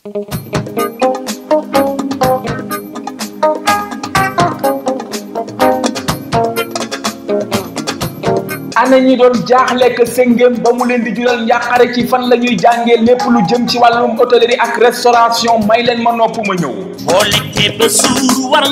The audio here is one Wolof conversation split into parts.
ana ñi doon jaaxle que sëngéem ba mu leen di jural njàqare ci fan la ñuy jàngee lépp lu jëm ci wàllum hôtellerie ak restauration may leen ma nopp ma ñëw. boo lekkee ba suur war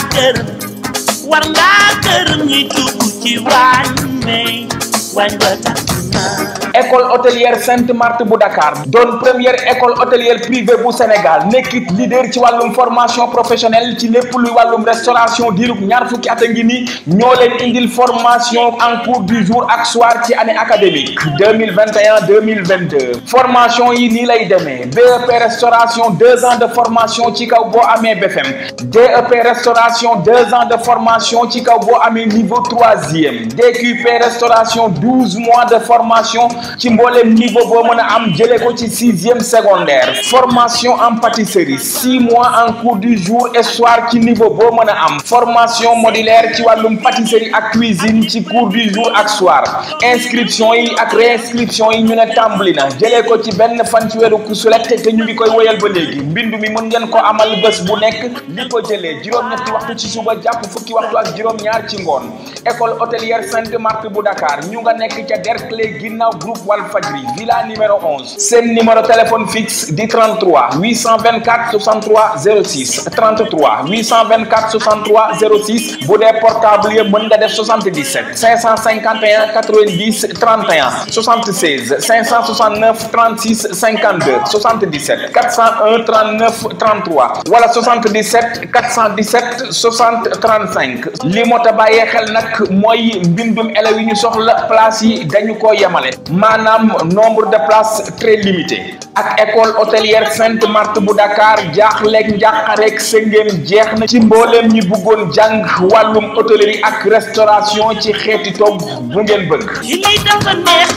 ngaa gërëm ñuy dugg ci waañ ba tax école hôtelière Sainte Marthe bu Dakar doon première école hôtelière privée bu Sénégal nekkit leader ci wàllum formation professionnelle ci lépp luy wàllum restauration diirub ñaar fukki at a ngi ni ñoo leen indil formation en cours du jour ak soir ci année académique 2021-2022 formation yi nii lay demee BEP restauration 2 ans de formation ci kaw boo amee BFM DEP restauration 2 ans de formation ci kaw boo amee niveau 3e DQP restauration 12 mois de formation ci mboolem niveau boo mën a am jëlee ko ci 6e secondaire formation en pâtisserie 6 mois en cours du jour et soir ci niveau boo mën a am formation modulaire ci wàllum pâtisserie ak cuisine ci cours du jour ak soir inscription yi ak réinscription yi ñu ne tàmbali na jëlee ko ci benn fan ci weeru kusulet te ñu ngi koy woyal ba léegi mbindu mi mën ngeen ko amal bés bu nekk li ko jëlee juróom-ñetti waxtu ci suba jàpp fukki waxtu ak juróom-ñaar ci ngoon école hôtelière Sainte Marthe bu Dakar ñu nga nekk ca Derklé ginnaaw groupe Walfadjri villa numéro 11 seen numéro téléphone fixe di 33 824 63 06 33 824 63 06 bu dee portable yi mën nga def 77 551 90 31 76 569 36 52 77 401 39 33 wala 77 417 60 35 li moo ta bàyyee xel nag mooy mbindum élèves yi ñu soxla place yi dañu ko yemale maanaam nombre de places très limité ak école hôtelière Sainte Marthe bu Dakar jaaxleeg njàqareeg sëngéem jeex na ci mbooleem ñi bëggoon jàng wàllum hôtellerie ak restauration ci xeeti togg bu ngeen bëgg. lii dafa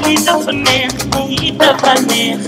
neex.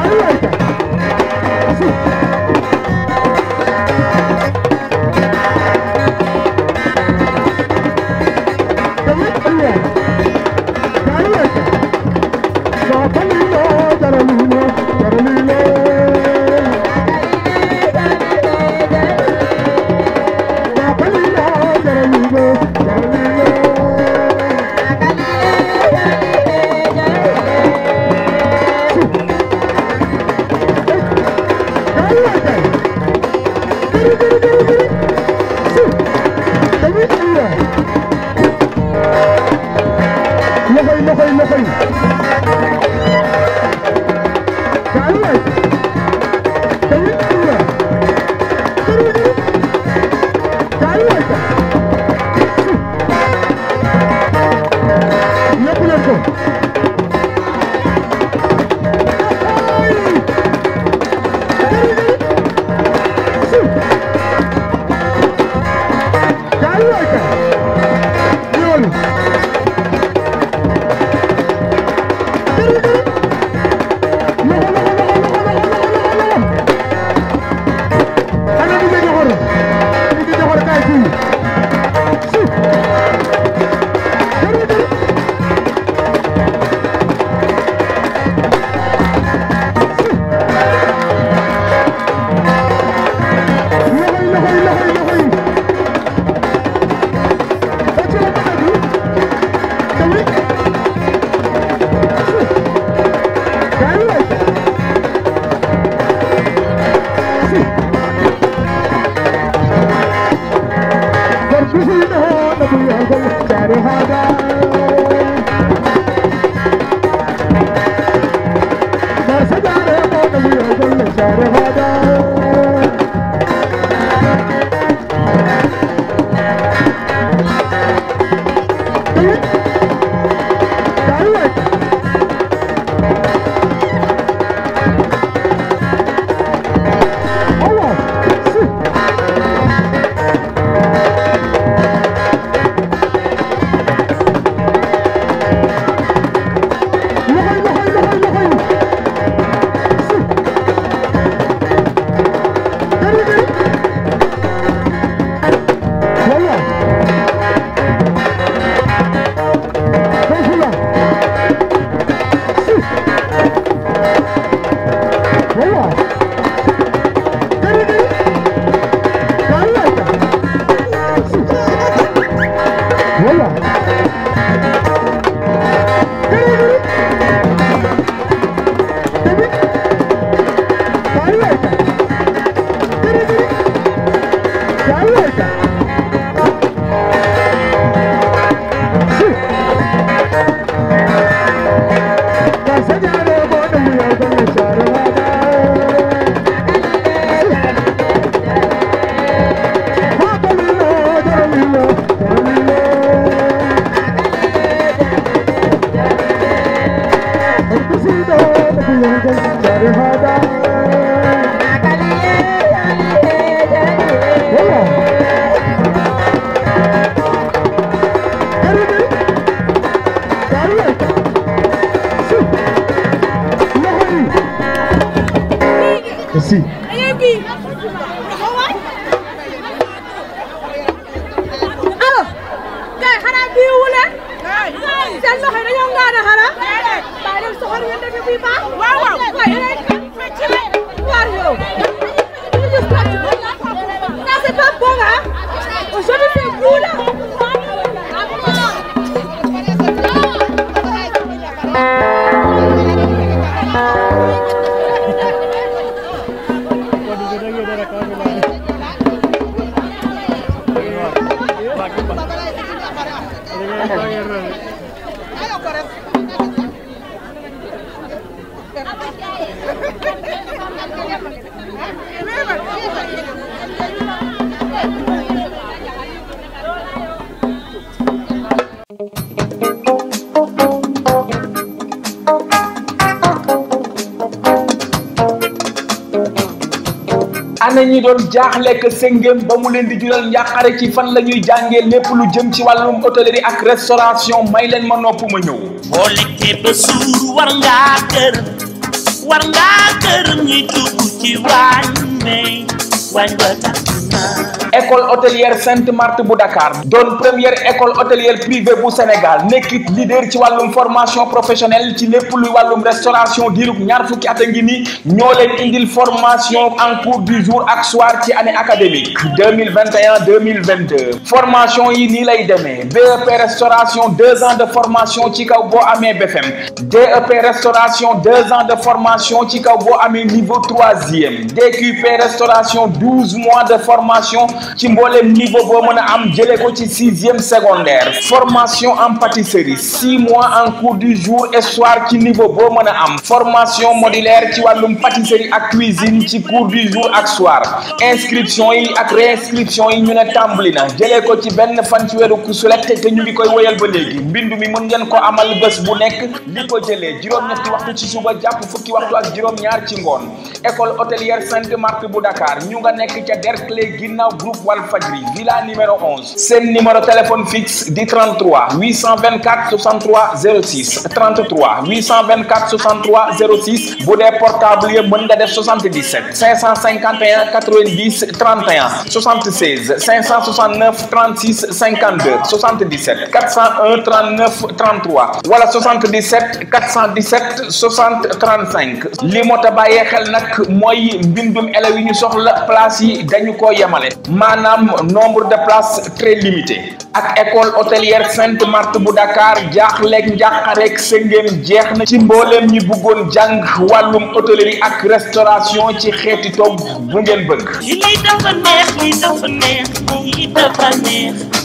Merci. ana ñi doon jaaxle que sëngéem ba mu leen di jural njàqare ci fan la ñuy jàngee lépp lu jëm ci wàllum hôtellerie ak restauration may leen ma nopp ma ñëw. boo lekkee ba suur war ngaa kër war ngaa gërëm ñi dugg ci waañ may waañ ba tax na. école hôtelière Sainte Marthe bu Dakar doon première école hôtelière privée bu Sénégal nekkit leader ci wàllum formation professionnelle ci lépp luy wàllum restauration diirug ñaar fukki at a ngi ni ñoo leen indil formation en cours du jour ak soir ci année académique 2021-2022 formation yi nii lay demee BEP restauration 2 ans de formation ci kaw boo amee BFM DEP restauration 2 ans de formation ci kaw boo amee niveau 3e DQP restauration 12 mois de formation ci mboolem niveau boo mën a am jëlee ko ci 6e secondaire formation en pâtisserie 6 mois en cours du jour et soir ci niveau boo mën a am formation modulaire ci wàllum pâtisserie ak cuisine ci cours du jour ak soir inscription yi ak réinscription yi ñu ne tàmbali na jëlee ko ci benn fan ci weeru kusulet te ñu ngi koy woyal ba léegi mbindu mi mën ngeen ko amal bés bu nekk li ko jëlee juróom-ñetti waxtu ci suba jàpp fukki waxtu ak juróom-ñaar ci ngoon école hôtelière Sainte Marthe bu Dakar ñu nga nekk ca Derklé ginnaaw groupe Walfadjri villa numéro 11 seen numéro téléphone fixe di 33 824 63 06 33 824 63 06 bu dee portable yi mën nga def 77 551 90 31 76 569 36 52 77 401 39 33 wala 77 417 60 35 li moo ta bàyyee xel nag mooy mbindum élèves yi ñu soxla place yi dañu ko yemale maanaam nombre de places très limité ak école hôtelière Sainte Marthe bu Dakar jaaxleeg njàqareeg sëngéem jeex na ci mbooleem ñi bëggoon jàng wàllum hôtellerie ak restauration ci xeeti togg bu ngeen bëgg. Lii dafa neex lii dafa neex lii dafa neex.